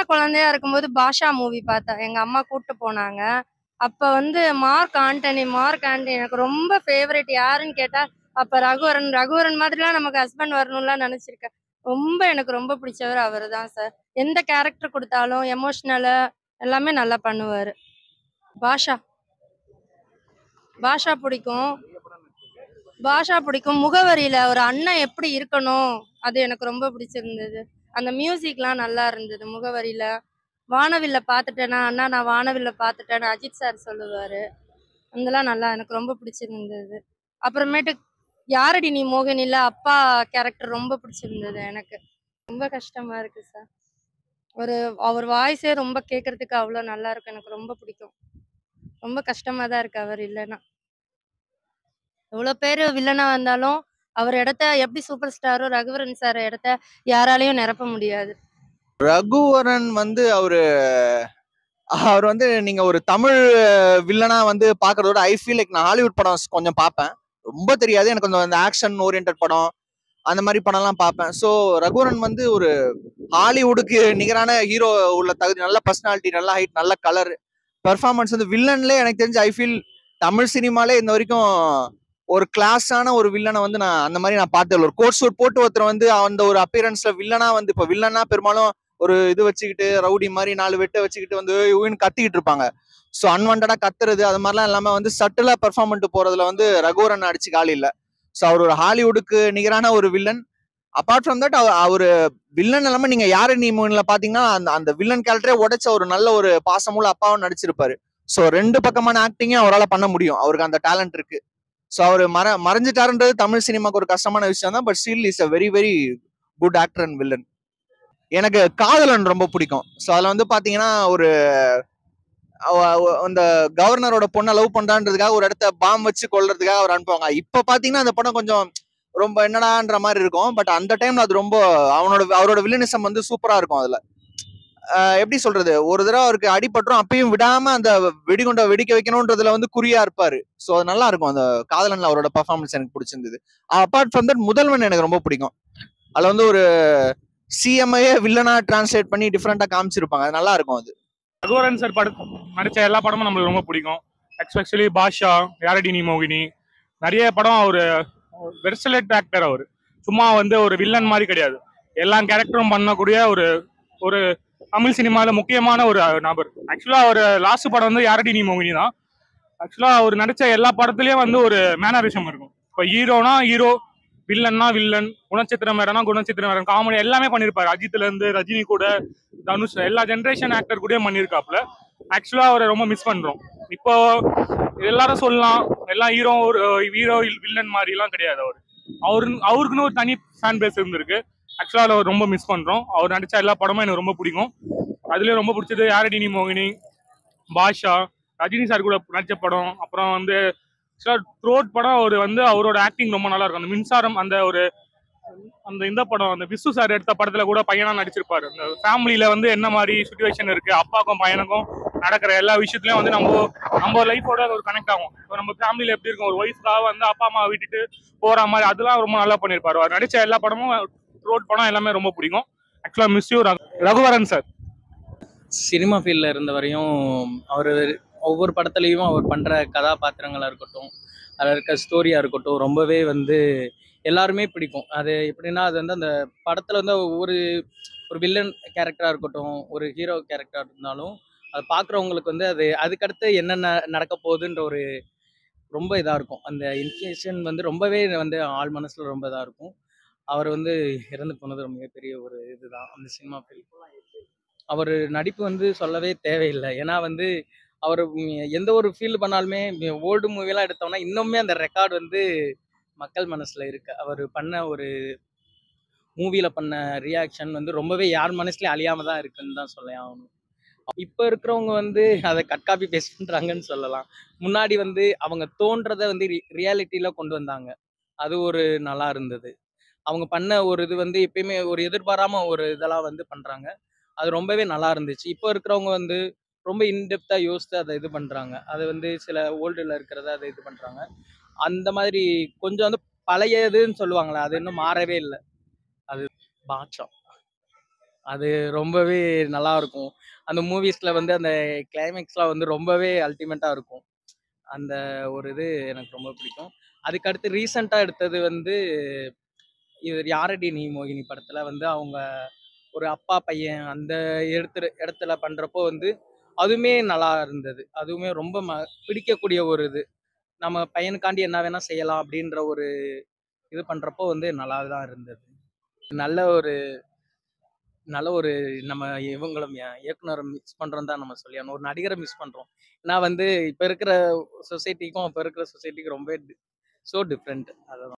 குழந்தையா இருக்கும்போது பாஷா மூவி பார்த்தேன். எங்க அம்மா கூட்டு போனாங்க. அப்ப வந்து மார்க் ஆண்டனி எனக்கு ரொம்ப ஃபேவரைட். யாருன்னு கேட்டா, அப்ப ரகுவரன். ரகுவரன் மாதிரிலாம் நமக்கு ஹஸ்பண்ட் வரணும்லாம் நெனச்சிருக்கேன். எனக்கு ரொம்ப பிடிச்சவர் அவருதான் சார். எந்த கேரக்டர் குடுத்தாலும் எமோஷனலா எல்லாமே நல்லா பண்ணுவாரு. பாஷா. பாஷா பிடிக்கும். பாஷா பிடிக்கும். முகவரியில ஒரு அண்ணன் எப்படி இருக்கணும், அது எனக்கு ரொம்ப பிடிச்சிருந்தது. அந்த மியூசிக்லாம் நல்லா இருந்தது முகவரியில. வானவில்ல பார்த்துட்டேனா, அண்ணா நான் வானவில்ல பார்த்துட்டேன்னு அஜித் சார் சொல்லுவாரு. அதெல்லாம் நல்லா எனக்கு ரொம்ப பிடிச்சிருந்தது. அப்புறமேட்டு யாரடி நீ மோகினில அப்பா கேரக்டர் ரொம்ப பிடிச்சிருந்தது எனக்கு. ரொம்ப கஷ்டமா இருக்கு சார். ஒரு அவர் வாய்ஸே ரொம்ப கேட்கறதுக்கு அவ்வளோ நல்லா இருக்கும். எனக்கு ரொம்ப பிடிக்கும். ரொம்ப கஷ்டமா தான் இருக்கு அவர் இல்லைன்னா. எவ்வளோ பேர் வில்லனா வந்தாலும் அவர் இடத்த எப்படி சூப்பர் ஸ்டாரோ ரகுவரன் சார் இடத்த யாராலையும் நிரப்ப முடியாது. ரகுவரன் வந்து அவர் வந்து நீங்க ஒரு தமிழ் வில்லனா வந்து பாக்குறதோட ஐ ஃபீல் லைக் நான் ஹாலிவுட் படம் கொஞ்சம் பார்ப்பேன். ரொம்ப தெரியாது எனக்கு கொஞ்சம் அந்த ஆக்ஷன் ஓரியன்ட் படம் அந்த மாதிரி படம்லாம் பார்ப்பேன். ஸோ ரகுவரன் வந்து ஒரு ஹாலிவுட்டுக்கு நிகரான ஹீரோ உள்ள தகுதி, நல்ல பர்சனாலிட்டி, நல்ல ஹைட், நல்ல கலர், பெர்ஃபார்மன்ஸ் வந்து வில்லன்ல எனக்கு தெரிஞ்சு ஐ ஃபீல் தமிழ் சினிமாலே இந்த வரைக்கும் ஒரு கிளாஸான ஒரு வில்லனை வந்து நான் அந்த மாதிரி நான் பார்த்தது. ஒரு கோட் சூட் போட்டு ஒருத்தர் வந்து அந்த ஒரு அப்பியரன்ஸ்ல வில்லனா வந்து, இப்போ வில்லனா பெரும்பாலும் ஒரு இது வச்சுக்கிட்டு ரவுடி மாதிரி 4 வெட்ட வச்சுக்கிட்டு வந்து கத்திக்கிட்டு இருப்பாங்க. ஸோ அன்வான்டா கத்துறது அது மாதிரிலாம் எல்லாமே வந்து சட்டிலா பெர்ஃபார்ம் பண்ணிட்டு போறதுல வந்து ரகுவரன் அடிச்சு காலி இல்லை. ஸோ அவர் ஒரு ஹாலிவுட்டுக்கு நிகரான ஒரு வில்லன். அப்பார்ட் ஃப்ரம் தட் அவரு வில்லன் இல்லாம நீங்க யாரு நீ மூணுல பாத்தீங்கன்னா அந்த வில்லன் கேரக்டரே உடைச்ச ஒரு நல்ல ஒரு பாசமுள்ள அப்பாவும் நடிச்சிருப்பாரு. ஸோ 2 பக்கமான ஆக்டிங்கும் அவரால் பண்ண முடியும். அவருக்கு அந்த டேலண்ட் இருக்கு. ஸோ அவர் மறைஞ்சிட்டாருன்றது தமிழ் சினிமாக்கு ஒரு கஷ்டமான விஷயம் தான். But still is a very very good actor and villain. எனக்கு காதலன் ரொம்ப பிடிக்கும். ஸோ அதில் வந்து பாத்தீங்கன்னா ஒரு அந்த கவர்னரோட பொண்ணை லவ் பண்றான்றதுக்காக ஒரு இடத்த பாம் வச்சு கொள்றதுக்காக அவர் அனுப்புவாங்க. இப்ப பாத்தீங்கன்னா அந்த படம் கொஞ்சம் ரொம்ப என்னடான்ற மாதிரி இருக்கும். பட் அந்த டைம்ல அது ரொம்ப அவரோட வில்லனிசம் வந்து சூப்பரா இருக்கும். அதுல எப்படி சொல்றது, ஒரு தடவை அவருக்கு அடிபட்டுரும், அப்பயும் விடாம அந்த வெடிகுண்ட வெடிக்க வைக்கணும்ன்றதுல வந்து குறியா இருப்பாரு. ஸோ அது நல்லா இருக்கும். அந்த காதலன்ல அவரோட பர்ஃபார்மன்ஸ் எனக்கு பிடிச்சிருந்தது. அப்பார்ட் ஃப்ரம் தட் முதல்வன் எனக்கு ரொம்ப பிடிக்கும். அதுல வந்து ஒரு சிஎம்ஐயே வில்லனா டிரான்ஸ்லேட் பண்ணி டிஃப்ரெண்டா காமிச்சிருப்பாங்க. அது நல்லா இருக்கும். அது ரகுவரன் சார் நடிச்ச எல்லா படமும் நம்மளுக்கு ரொம்ப பிடிக்கும். எஸ்பெஷலி பாஷா, யாரடி நீ மோகினி, நிறைய படம். அவரு வெர்சலெட் ஆக்டர். அவர் சும்மா வந்து ஒரு வில்லன் மாதிரி கிடையாது, எல்லா கேரக்டரும் பண்ணக்கூடிய ஒரு ஒரு தமிழ் சினிமால முக்கியமான ஒரு நபர். ஆக்சுவலா அவர் லாஸ்ட் படம் வந்து யாரடி நீ மோகினி தான். ஆக்சுவலா அவர் நடிச்ச எல்லா படத்துலயும் வந்து ஒரு மேனரிசம் இருக்கும். இப்போ ஹீரோனா ஹீரோ, வில்லன்னா வில்லன், குணச்சித்திரம் வேறனா குணச்சித்திரம் வேற, காமெடி எல்லாமே பண்ணிருப்பாரு. அஜித்ல இருந்து ரஜினி கூட, தனுஷ், எல்லா ஜென்ரேஷன் ஆக்டர் கூட பண்ணிருக்காப்ல. ஆக்சுவலா அவரை ரொம்ப மிஸ் பண்றோம். இப்போ எல்லாரும் சொல்லலாம் எல்லாம் ஹீரோ வில்லன் மாதிரி எல்லாம் கிடையாது. அவருக்குன்னு ஒரு தனி ஃபேன் பேஸ் இருந்திருக்கு. ஆக்சுவலா அவர் ரொம்ப மிஸ் பண்றோம். அவர் நடிச்ச எல்லா படமும் எனக்கு ரொம்ப பிடிக்கும். அதுலயும் ரொம்ப பிடிச்சது யாரடி நீ மோகினி, பாஷா, ரஜினி சார் கூட நடிச்ச படம். அப்புறம் வந்து த்ரோட் படம். அவர் வந்து அவரோட ஆக்டிங் ரொம்ப நல்லா இருக்கும். அந்த மின்சாரம், இந்த படம், அந்த விசு சார் எடுத்த படத்துல கூட பையனா நடிச்சிருப்பாரு. அந்த ஃபேமிலியில வந்து என்ன மாதிரி சுச்சுவேஷன் இருக்கு, அப்பாக்கும் பையனுக்கும் நடக்கிற எல்லா விஷயத்துலயும் வந்து நம்ம லைஃபோட ஒரு கனெக்ட் ஆகும். நம்ம ஃபேமிலியில எப்படி இருக்கும், ஒரு ஒய்ஃப்காக வந்து அப்பா அம்மா விட்டுட்டு போற மாதிரி, அதெல்லாம் ரொம்ப நல்லா பண்ணிருப்பாரு. அவர் நடிச்ச எல்லா படமும், ரோட் படம் எல்லாமே ரொம்ப பிடிக்கும். ஆக்சுவலா miss you Raghuvaran sir. Cinema ஃபீல்டில் இருந்த வரையும் அவர் ஒவ்வொரு படத்துலையும் அவர் பண்ணுற கதாபாத்திரங்களாக இருக்கட்டும், அதில் இருக்க ஸ்டோரியாக இருக்கட்டும், ரொம்பவே வந்து எல்லாருமே பிடிக்கும். அது எப்படின்னா, அது வந்து அந்த படத்தில் வந்து ஒரு வில்லன் கேரக்டராக இருக்கட்டும், ஒரு ஹீரோ கேரக்டராக இருந்தாலும், அதை பார்க்குறவங்களுக்கு வந்து அதுக்கடுத்து என்னென்ன நடக்க போகுதுன்ற ஒரு ரொம்ப இதாக இருக்கும். அந்த இன்ஃபர்மேஷன் வந்து ரொம்பவே வந்து ஆள் மனசில் ரொம்ப இதாக இருக்கும். அவர் வந்து இறந்து போனது ரொம்ப மிகப்பெரிய ஒரு இதுதான் அந்த சினிமா ஃபீல்ட். அவர் நடிப்பு வந்து சொல்லவே தேவையில்லை. ஏன்னா வந்து அவர் எந்த ஒரு ஃபீல் பண்ணாலுமே, ஓல்டு மூவிலாம் எடுத்தோம்னா இன்னுமே அந்த ரெக்கார்டு வந்து மக்கள் மனசுல இருக்கு. அவர் பண்ண ஒரு மூவில பண்ண ரியாக்ஷன் வந்து ரொம்பவே யார் மனசுலயும் அழியாம தான் இருக்குன்னு தான் சொல்ல ஆகணும். இப்போ இருக்கிறவங்க வந்து அதை கட் காப்பி பேஸ்ட் பண்றாங்கன்னு சொல்லலாம். முன்னாடி வந்து அவங்க தோன்றதை வந்து ரியாலிட்டியில கொண்டு வந்தாங்க. அது ஒரு நல்லா இருந்தது. அவங்க பண்ண ஒரு இது வந்து எப்பயுமே ஒரு எதிர்பாராம ஒரு இதெல்லாம் வந்து பண்றாங்க. அது ரொம்பவே நல்லா இருந்துச்சு. இப்போ இருக்கிறவங்க வந்து ரொம்ப இன்டெப்தா யோசித்து அதை இது பண்றாங்க. அது வந்து சில ஓல்டுல இருக்கிறத அதை இது பண்றாங்க. அந்த மாதிரி கொஞ்சம் வந்து பழையதுன்னு சொல்லுவாங்களே, அது இன்னும் மாறவே இல்லை. அது பாட்ஷா. அது ரொம்பவே நல்லா இருக்கும். அந்த மூவிஸ்ல வந்து அந்த கிளைமேக்ஸ்லாம் வந்து ரொம்பவே அல்டிமேட்டா இருக்கும். அந்த ஒரு இது எனக்கு ரொம்ப பிடிக்கும். அதுக்கு அடுத்து ரீசெண்டா எடுத்தது வந்து இது யாரடி நீ மோகினி படத்துல வந்து அவங்க ஒரு அப்பா பையன் அந்த இடத்துல பண்றப்போ வந்து அதுவுமே நல்லா இருந்தது. அதுவுமே ரொம்ப பிடிக்கக்கூடிய ஒரு இது. நம்ம பையனுக்காண்டி என்ன வேணா செய்யலாம் அப்படின்ற ஒரு இது பண்றப்போ வந்து நல்லா தான் இருந்தது. நல்ல ஒரு நல்ல ஒரு நம்ம இவங்களும் இயக்குனரை மிஸ் பண்றோம் தான் நம்ம சொல்லியாகணும். ஒரு நடிகரை மிஸ் பண்றோம். நான் வந்து இப்ப இருக்கிற சொசைட்டிக்கும் அப்ப இருக்கிற சொசைட்டிக்கும் ரொம்ப சோ டிஃப்ரெண்ட்.